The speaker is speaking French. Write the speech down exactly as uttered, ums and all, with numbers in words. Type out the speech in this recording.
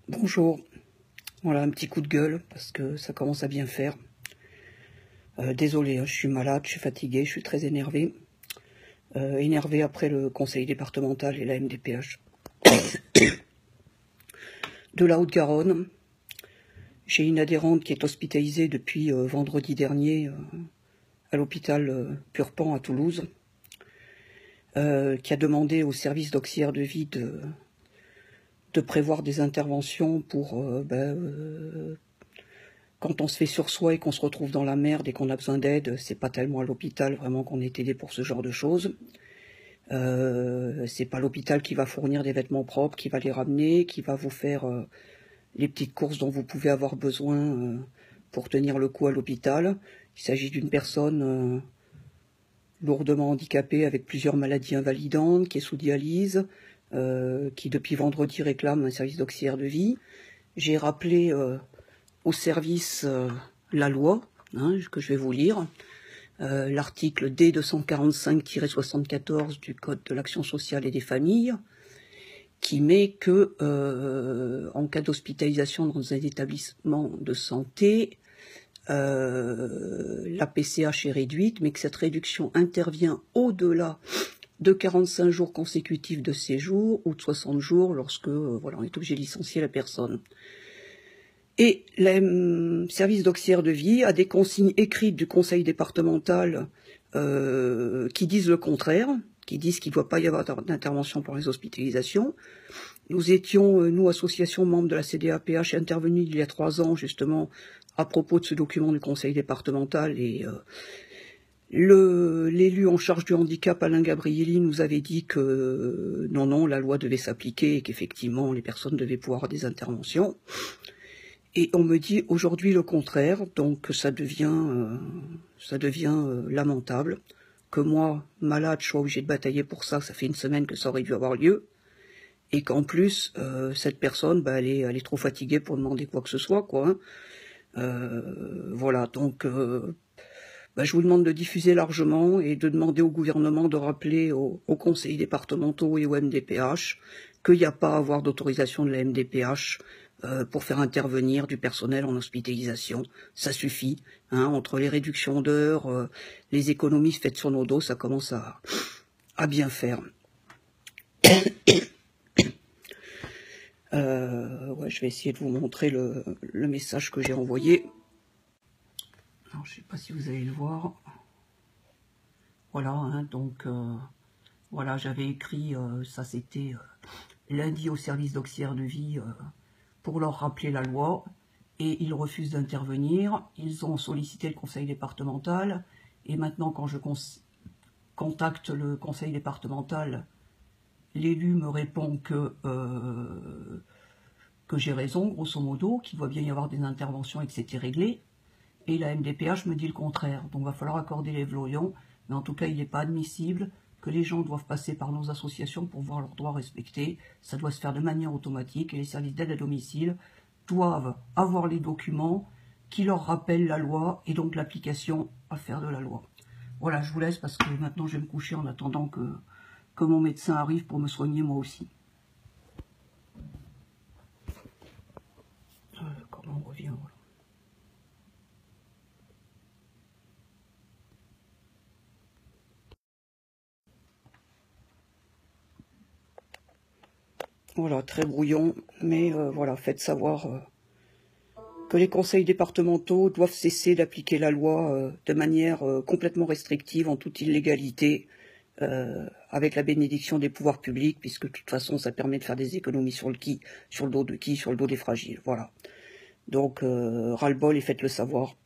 Bonjour, voilà un petit coup de gueule parce que ça commence à bien faire. Euh, désolé, hein, je suis malade, je suis fatigué, je suis très énervé. Euh, énervé après le conseil départemental et la M D P H de la Haute-Garonne. J'ai une adhérente qui est hospitalisée depuis euh, vendredi dernier euh, à l'hôpital euh, Purpan à Toulouse, euh, qui a demandé au service d'auxiliaire de vie de, de prévoir des interventions pour euh, ben, euh, quand on se fait sur soi et qu'on se retrouve dans la merde et qu'on a besoin d'aide. C'est pas tellement à l'hôpital vraiment qu'on est aidé pour ce genre de choses. Euh, c'est pas l'hôpital qui va fournir des vêtements propres, qui va les ramener, qui va vous faire euh, les petites courses dont vous pouvez avoir besoin euh, pour tenir le coup à l'hôpital. Il s'agit d'une personne euh, lourdement handicapée avec plusieurs maladies invalidantes, qui est sous dialyse, euh, qui depuis vendredi réclame un service d'auxiliaire de vie. J'ai rappelé euh, au service euh, la loi, hein, que je vais vous lire. Euh, l'article D deux cent quarante-cinq tiret soixante-quatorze du Code de l'action sociale et des familles, qui met que, euh, en cas d'hospitalisation dans un établissement de santé, euh, la P C H est réduite, mais que cette réduction intervient au-delà de quarante-cinq jours consécutifs de séjour ou de soixante jours lorsque euh, voilà, on est obligé de licencier la personne. Et le service d'auxiliaire de vie a des consignes écrites du conseil départemental euh, qui disent le contraire, qui disent qu'il ne doit pas y avoir d'intervention pour les hospitalisations. Nous étions, nous, association membres de la C D A P H, intervenus il y a trois ans, justement, à propos de ce document du conseil départemental. Et euh, le, l'élu en charge du handicap, Alain Gabrielli, nous avait dit que euh, non, non, la loi devait s'appliquer et qu'effectivement, les personnes devaient pouvoir avoir des interventions. Et on me dit aujourd'hui le contraire, donc ça devient, euh, ça devient euh, lamentable. Que moi, malade, je sois obligé de batailler pour ça, ça fait une semaine que ça aurait dû avoir lieu. Et qu'en plus, euh, cette personne, bah, elle, est, elle est trop fatiguée pour demander quoi que ce soit, quoi. Hein. Euh, voilà, donc euh, bah, je vous demande de diffuser largement et de demander au gouvernement de rappeler aux, aux conseils départementaux et au M D P H qu'il n'y a pas à avoir d'autorisation de la M D P H euh, pour faire intervenir du personnel en hospitalisation. Ça suffit, hein, entre les réductions d'heures, euh, les économies faites sur nos dos, ça commence à, à bien faire. Euh, ouais, je vais essayer de vous montrer le, le message que j'ai envoyé. Alors, je ne sais pas si vous allez le voir. Voilà, hein, donc euh, voilà, j'avais écrit, euh, ça c'était euh, lundi au service d'auxiliaire de vie euh, pour leur rappeler la loi, et ils refusent d'intervenir. Ils ont sollicité le conseil départemental, et maintenant quand je contacte le conseil départemental, l'élu me répond que, euh, que j'ai raison, grosso modo, qu'il doit bien y avoir des interventions et que c'était réglé. Et la M D P H me dit le contraire. Donc il va falloir accorder les vloyons. Mais en tout cas, il n'est pas admissible que les gens doivent passer par nos associations pour voir leurs droits respectés. Ça doit se faire de manière automatique. Et les services d'aide à domicile doivent avoir les documents qui leur rappellent la loi et donc l'application à faire de la loi. Voilà, je vous laisse parce que maintenant je vais me coucher en attendant que, que mon médecin arrive pour me soigner moi aussi. Euh, comment on revient, voilà. Voilà, très brouillon, mais euh, voilà, faites savoir euh, que les conseils départementaux doivent cesser d'appliquer la loi euh, de manière euh, complètement restrictive, en toute illégalité, euh, avec la bénédiction des pouvoirs publics, puisque de toute façon, ça permet de faire des économies sur le qui, sur le dos de qui, sur le dos des fragiles, voilà. Donc, euh, ras-le-bol et faites-le savoir.